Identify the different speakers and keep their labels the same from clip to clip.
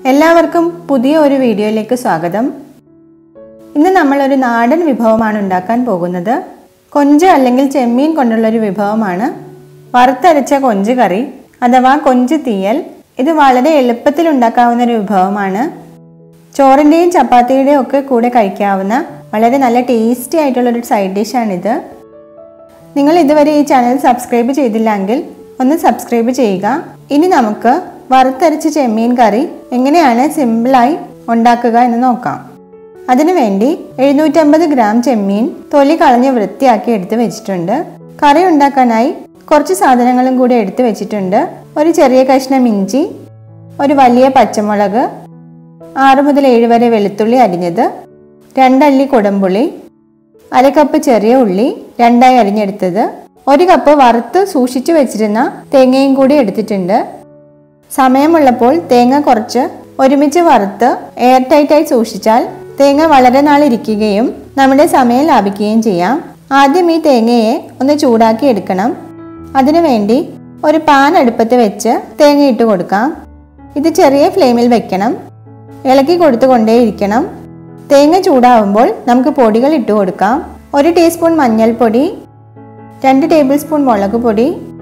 Speaker 1: എല്ലാവർക്കും പുതിയ ഒരു വീഡിയോയിലേക്ക് സ്വാഗതം. ഇന്ന് നമ്മൾ ഒരു നാടൻ വിഭവമാണ് ഉണ്ടാക്കാൻ പോകുന്നത്. കൊഞ്ച് അല്ലെങ്കിൽ ചെമ്മീൻ കൊണ്ടുള്ള ഒരു വിഭവമാണ് വറുത്തരച്ച കൊഞ്ച് കറി അഥവാ കൊഞ്ച് തീയൽ. ഇത് വളരെ എളുപ്പത്തിൽ ഉണ്ടാക്കാവുന്ന ഒരു വിഭവമാണ്. ചോറിൻ്റെയും ചപ്പാത്തിയുടെയും ഒക്കെ കൂടെ കഴിക്കാവുന്ന വളരെ നല്ല ടേസ്റ്റി ആയിട്ടുള്ളൊരു സൈഡ് ഡിഷാണിത്. നിങ്ങൾ ഇതുവരെ ഈ ചാനൽ സബ്സ്ക്രൈബ് ചെയ്തില്ലെങ്കിൽ ഒന്ന് സബ്സ്ക്രൈബ് ചെയ്യുക. ഇനി നമുക്ക് വറുത്തരച്ച ചെമ്മീൻ കറി എങ്ങനെയാണ് സിമ്പിളായി ഉണ്ടാക്കുക എന്ന് നോക്കാം. അതിനുവേണ്ടി 750 ഗ്രാം ചെമ്മീൻ തൊലി കളഞ്ഞ് വൃത്തിയാക്കി എടുത്ത് വെച്ചിട്ടുണ്ട്. കറി ഉണ്ടാക്കാനായി കുറച്ച് സാധനങ്ങളും കൂടി എടുത്ത് വെച്ചിട്ടുണ്ട്. ഒരു ചെറിയ കഷ്ണം ഇഞ്ചി, ഒരു വലിയ പച്ചമുളക്, 6 മുതൽ 7 വരെ വെളുത്തുള്ളി അരിഞ്ഞത്, 2 അല്ലി കുടംപുളി, 1/2 കപ്പ് ചെറിയ ഉള്ളി 2 ആയി അരിഞ്ഞെടുത്തത്, 1 കപ്പ് വറുത്ത് സൂക്ഷിച്ചു വെച്ചിരുന്ന തേങ്ങയും കൂടി എടുത്തിട്ടുണ്ട്. സമയമുള്ളപ്പോൾ തേങ്ങ കുറച്ച് ഒരുമിച്ച് വറുത്ത് എയർ ടൈറ്റായി സൂക്ഷിച്ചാൽ തേങ്ങ വളരെ നാളിരിക്കുകയും നമ്മുടെ സമയം ലാഭിക്കുകയും ചെയ്യാം. ആദ്യം ഈ തേങ്ങയെ ഒന്ന് ചൂടാക്കി എടുക്കണം. അതിനുവേണ്ടി ഒരു പാൻ അടുപ്പത്ത് വെച്ച് തേങ്ങ ഇട്ട് കൊടുക്കാം. ഇത് ചെറിയ ഫ്ലെയിമിൽ വെക്കണം. ഇളക്കി കൊടുത്തുകൊണ്ടേയിരിക്കണം. തേങ്ങ ചൂടാവുമ്പോൾ നമുക്ക് പൊടികൾ ഇട്ട് കൊടുക്കാം. 1 ടീസ്പൂൺ മഞ്ഞൾപ്പൊടി, 2 ടേബിൾ സ്പൂൺ മുളക് പൊടി,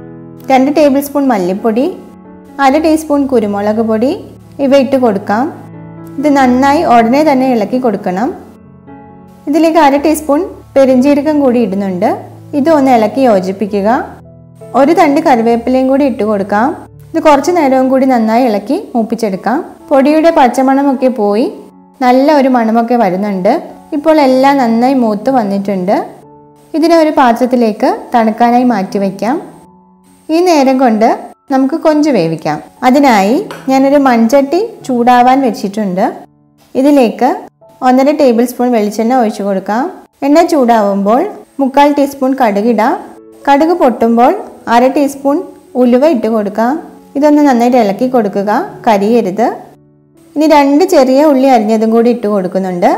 Speaker 1: 2 ടേബിൾ സ്പൂൺ മല്ലിപ്പൊടി, 1/2 ടീസ്പൂൺ കുരുമുളക് പൊടി ഇവ ഇട്ട് കൊടുക്കാം. ഇത് നന്നായി ഉടനെ തന്നെ ഇളക്കി കൊടുക്കണം. ഇതിലേക്ക് 1/2 ടീസ്പൂൺ പെരിഞ്ജീരകം കൂടി ഇടുന്നുണ്ട്. ഇത് ഒന്ന് ഇളക്കി യോജിപ്പിക്കുക. 1 തണ്ട് കറിവേപ്പിലയും കൂടി ഇട്ട് കൊടുക്കാം. ഇത് കുറച്ച് നേരവും കൂടി നന്നായി ഇളക്കി മൂപ്പിച്ചെടുക്കാം. പൊടിയുടെ പച്ചമണമൊക്കെ പോയി നല്ല ഒരു മണമൊക്കെ വരുന്നുണ്ട്. ഇപ്പോൾ എല്ലാം നന്നായി മൂത്ത് വന്നിട്ടുണ്ട്. ഇതിനെ ഒരു പാത്രത്തിലേക്ക് തണുക്കാനായി മാറ്റി വയ്ക്കാം. ഈ നേരം കൊണ്ട് നമുക്ക് കൊഞ്ച് വേവിക്കാം. അതിനായി ഞാനൊരു മൺചട്ടി ചൂടാവാൻ വെച്ചിട്ടുണ്ട്. ഇതിലേക്ക് 1.5 ടേബിൾ സ്പൂൺ വെളിച്ചെണ്ണ ഒഴിച്ചു കൊടുക്കാം. എണ്ണ ചൂടാവുമ്പോൾ 3/4 ടീസ്പൂൺ കടുകിടാം. കടുക് പൊട്ടുമ്പോൾ 1/2 ടീസ്പൂൺ ഉലുവ ഇട്ട് കൊടുക്കാം. ഇതൊന്ന് നന്നായിട്ട് ഇളക്കി കൊടുക്കുക, കരിയരുത്. ഇനി 2 ചെറിയ ഉള്ളി അരിഞ്ഞതും കൂടി ഇട്ട് കൊടുക്കുന്നുണ്ട്.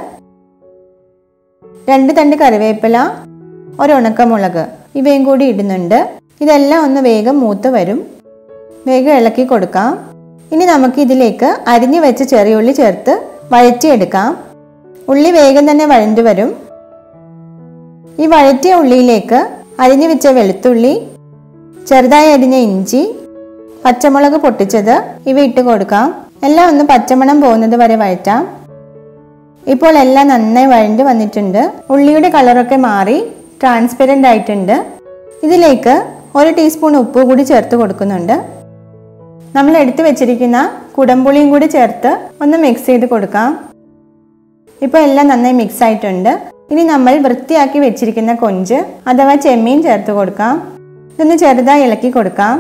Speaker 1: 2 തണ്ട് കറിവേപ്പില, 1 ഉണക്കമുളക് ഇവയും കൂടി ഇടുന്നുണ്ട്. ഇതെല്ലാം ഒന്ന് വേഗം മൂത്ത് വരും. വേഗം ഇളക്കി കൊടുക്കാം. ഇനി നമുക്ക് ഇതിലേക്ക് അരിഞ്ഞു വെച്ച ചെറിയ ഉള്ളി ചേർത്ത് വഴറ്റിയെടുക്കാം. ഉള്ളി വേഗം തന്നെ വഴണ്ടു വരും. ഈ വഴറ്റിയ ഉള്ളിയിലേക്ക് അരിഞ്ഞു വെച്ച വെളുത്തുള്ളി, ചെറുതായി അരിഞ്ഞ ഇഞ്ചി, പച്ചമുളക് പൊട്ടിച്ചത് ഇവ ഇട്ട് കൊടുക്കാം. എല്ലാം ഒന്ന് പച്ചമണം പോകുന്നത് വരെ വഴറ്റാം. ഇപ്പോൾ എല്ലാം നന്നായി വഴണ്ട് വന്നിട്ടുണ്ട്. ഉള്ളിയുടെ കളറൊക്കെ മാറി ട്രാൻസ്പെറൻ്റ് ആയിട്ടുണ്ട്. ഇതിലേക്ക് 1 ടീസ്പൂൺ ഉപ്പ് കൂടി ചേർത്ത് കൊടുക്കുന്നുണ്ട്. നമ്മൾ എടുത്തു വെച്ചിരിക്കുന്ന കുടംപുളിയും കൂടി ചേർത്ത് ഒന്ന് മിക്സ് ചെയ്ത് കൊടുക്കാം. ഇപ്പോൾ എല്ലാം നന്നായി മിക്സ് ആയിട്ടുണ്ട്. ഇനി നമ്മൾ വൃത്തിയാക്കി വെച്ചിരിക്കുന്ന കൊഞ്ച് അഥവാ ചെമ്മീൻ ചേർത്ത് കൊടുക്കാം. ഇതൊന്ന് ചെറുതായി ഇളക്കി കൊടുക്കാം.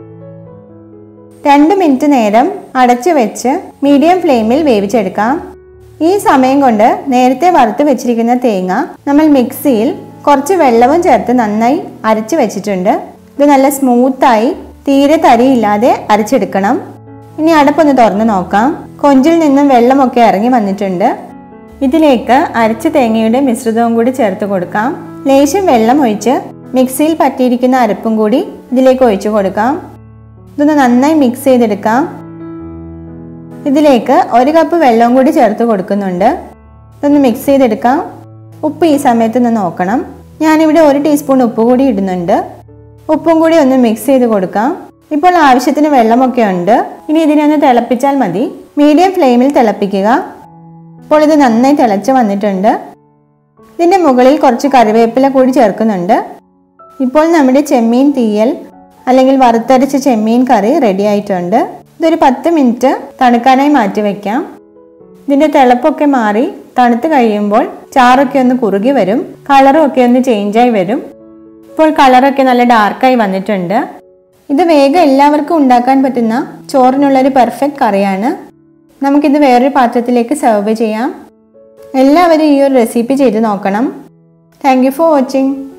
Speaker 1: 2 മിനിറ്റ് നേരം അടച്ചു വെച്ച് മീഡിയം ഫ്ലെയിമിൽ വേവിച്ചെടുക്കാം. ഈ സമയം കൊണ്ട് നേരത്തെ വറുത്ത് വെച്ചിരിക്കുന്ന തേങ്ങ നമ്മൾ മിക്സിയിൽ കുറച്ച് വെള്ളവും ചേർത്ത് നന്നായി അരച്ച് വെച്ചിട്ടുണ്ട്. ഇത് നല്ല സ്മൂത്തായി തീരെ തരിയില്ലാതെ അരച്ചെടുക്കണം. ഇനി അടപ്പൊന്ന് തുറന്ന് നോക്കാം. കൊഞ്ചിൽ നിന്നും വെള്ളമൊക്കെ ഇറങ്ങി വന്നിട്ടുണ്ട്. ഇതിലേക്ക് അരച്ച തേങ്ങയുടെ മിശ്രിതവും കൂടി ചേർത്ത് കൊടുക്കാം. ലേശം വെള്ളം ഒഴിച്ച് മിക്സിയിൽ പറ്റിയിരിക്കുന്ന അരപ്പും കൂടി ഇതിലേക്ക് ഒഴിച്ചു കൊടുക്കാം. ഇതൊന്ന് നന്നായി മിക്സ് ചെയ്തെടുക്കാം. ഇതിലേക്ക് 1 കപ്പ് വെള്ളവും കൂടി ചേർത്ത് കൊടുക്കുന്നുണ്ട്. ഇതൊന്ന് മിക്സ് ചെയ്തെടുക്കാം. ഉപ്പ് ഈ സമയത്ത് ഒന്ന് നോക്കണം. ഞാനിവിടെ 1 ടീസ്പൂൺ ഉപ്പ് കൂടി ഇടുന്നുണ്ട്. ഉപ്പും കൂടി ഒന്ന് മിക്സ് ചെയ്ത് കൊടുക്കാം. ഇപ്പോൾ ആവശ്യത്തിന് വെള്ളമൊക്കെ ഉണ്ട്. ഇനി ഇതിനെ ഒന്ന് തിളപ്പിച്ചാൽ മതി. മീഡിയം ഫ്ലെയിമിൽ തിളപ്പിക്കുക. ഇപ്പോൾ ഇത് നന്നായി തിളച്ച് വന്നിട്ടുണ്ട്. ഇതിൻ്റെ മുകളിൽ കുറച്ച് കറിവേപ്പില കൂടി ചേർക്കുന്നുണ്ട്. ഇപ്പോൾ നമ്മുടെ ചെമ്മീൻ തീയൽ അല്ലെങ്കിൽ വറുത്തരച്ച ചെമ്മീൻ കറി റെഡി ആയിട്ടുണ്ട്. ഇതൊരു 10 മിനിറ്റ് തണുക്കാനായി മാറ്റി വയ്ക്കാം. ഇതിൻ്റെ തിളപ്പൊക്കെ മാറി തണുത്ത് കഴിയുമ്പോൾ ചാറൊക്കെ ഒന്ന് കുറുകി വരും. കളറും ഒക്കെ ഒന്ന് ചേഞ്ചായി വരും. ഇപ്പോൾ കളറൊക്കെ നല്ല ഡാർക്കായി വന്നിട്ടുണ്ട്. ഇത് വേഗം എല്ലാവർക്കും ഉണ്ടാക്കാൻ പറ്റുന്ന ചോറിനുള്ളൊരു പെർഫെക്റ്റ് കറിയാണ്. നമുക്കിത് വേറൊരു പാത്രത്തിലേക്ക് സെർവ് ചെയ്യാം. എല്ലാവരും ഈ ഒരു റെസിപ്പി ചെയ്ത് നോക്കണം. Thank you for watching.